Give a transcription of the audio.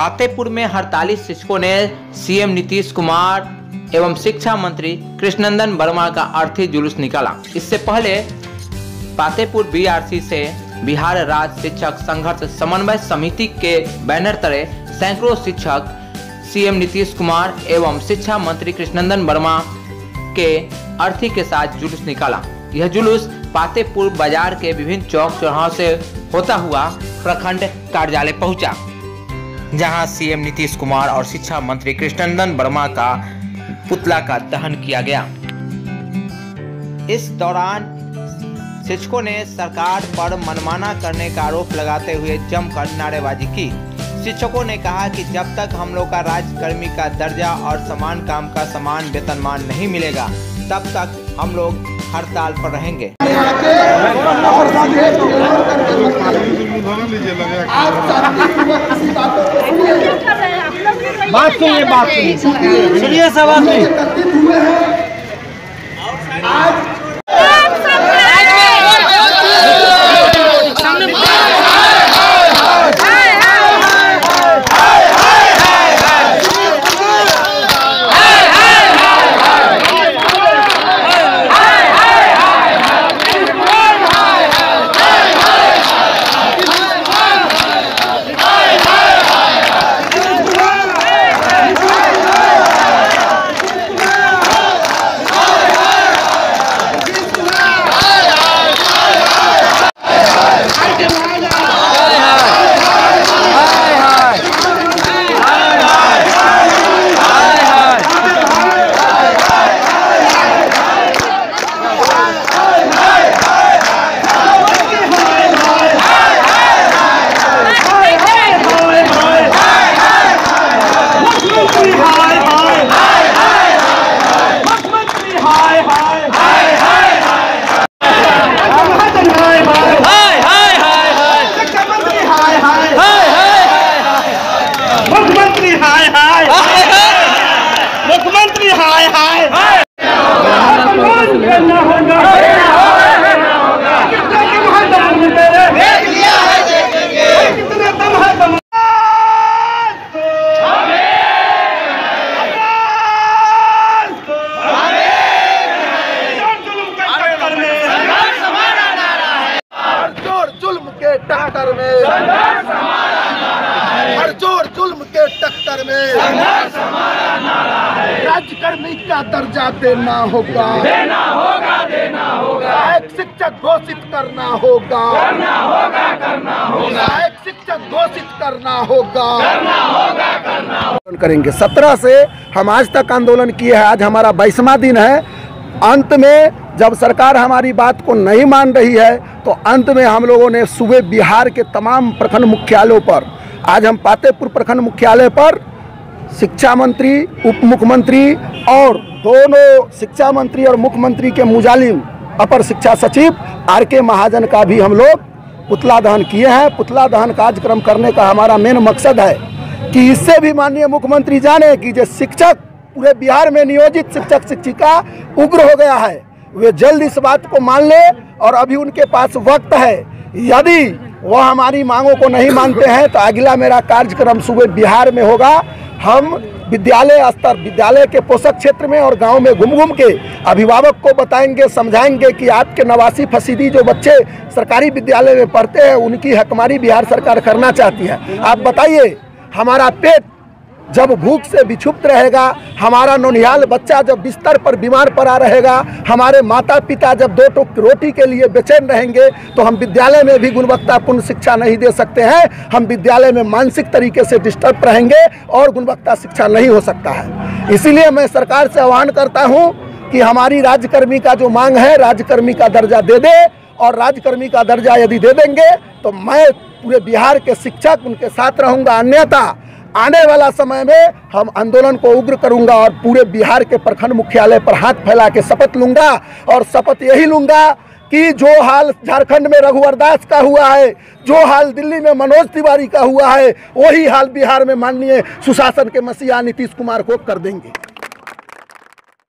पातेपुर में हड़ताली शिक्षकों ने सीएम नीतीश कुमार एवं शिक्षा मंत्री कृष्णनंदन वर्मा का अर्थी जुलूस निकाला। इससे पहले पातेपुर बीआरसी से बिहार राज्य शिक्षक संघर्ष समन्वय समिति के बैनर तले सैकड़ों शिक्षक सीएम नीतीश कुमार एवं शिक्षा मंत्री कृष्णनंदन वर्मा के अर्थी के साथ जुलूस निकाला। यह जुलूस पातेपुर बाजार के विभिन्न चौक चौराहों से होता हुआ प्रखंड कार्यालय पहुंचा, जहां सीएम नीतीश कुमार और शिक्षा मंत्री कृष्णनंदन वर्मा का पुतला का दहन किया गया। इस दौरान शिक्षकों ने सरकार पर मनमाना करने का आरोप लगाते हुए जमकर नारेबाजी की। शिक्षकों ने कहा कि जब तक हम लोग का राज्यकर्मी का दर्जा और समान काम का समान वेतनमान नहीं मिलेगा, तब तक हम लोग हड़ताल पर रहेंगे। बात सुनिए सवाल में टक्कर में हर जोर जुल्म के टक्कर में राज्यकर्मी का दर्जा देना होगा, सहायक शिक्षक घोषित करना होगा, सहायक शिक्षक घोषित करना होगा। करेंगे 17 से हम आज तक आंदोलन किए हैं, आज हमारा 22वां दिन है। अंत में जब सरकार हमारी बात को नहीं मान रही है तो अंत में हम लोगों ने सुबह बिहार के तमाम प्रखंड मुख्यालयों पर, आज हम पातेपुर प्रखंड मुख्यालय पर शिक्षा मंत्री, उप मुख्यमंत्री और दोनों शिक्षा मंत्री और मुख्यमंत्री के मुजालिम अपर शिक्षा सचिव आर.के. महाजन का भी हम लोग पुतला दहन किए हैं। पुतला दहन कार्यक्रम करने का हमारा मेन मकसद है कि इससे भी माननीय मुख्यमंत्री जाने कि जो शिक्षक पूरे बिहार में नियोजित शिक्षक शिक्षिका उग्र हो गया है, वे जल्द इस बात को मान ले और अभी उनके पास वक्त है। यदि वह हमारी मांगों को नहीं मानते हैं तो अगला मेरा कार्यक्रम सुबह बिहार में होगा। हम विद्यालय स्तर, विद्यालय के पोषक क्षेत्र में और गांव में घूम घूम के अभिभावक को बताएंगे, समझाएंगे कि आपके 89% जो बच्चे सरकारी विद्यालय में पढ़ते हैं उनकी हकमारी बिहार सरकार करना चाहती है। आप बताइए, हमारा पेट जब भूख से विक्षुब्ध रहेगा, हमारा नौनिहाल बच्चा जब बिस्तर पर बीमार पड़ा रहेगा, हमारे माता पिता जब 2 टुक रोटी के लिए बेचैन रहेंगे, तो हम विद्यालय में भी गुणवत्तापूर्ण शिक्षा नहीं दे सकते हैं। हम विद्यालय में मानसिक तरीके से डिस्टर्ब रहेंगे और गुणवत्ता शिक्षा नहीं हो सकता है। इसीलिए मैं सरकार से आह्वान करता हूं कि हमारी राज्यकर्मी का जो मांग है, राज्यकर्मी का दर्जा दे दे, और राज्यकर्मी का दर्जा यदि दे देंगे तो मैं पूरे बिहार के शिक्षक उनके साथ रहूँगा। अन्यथा आने वाला समय में हम आंदोलन को उग्र करूंगा और पूरे बिहार के प्रखंड मुख्यालय पर हाथ फैला के शपथ लूंगा। और शपथ यही लूंगा कि जो हाल झारखंड में रघुवर दास का हुआ है, जो हाल दिल्ली में मनोज तिवारी का हुआ है, वही हाल बिहार में माननीय सुशासन के मसीहा नीतीश कुमार को कर देंगे।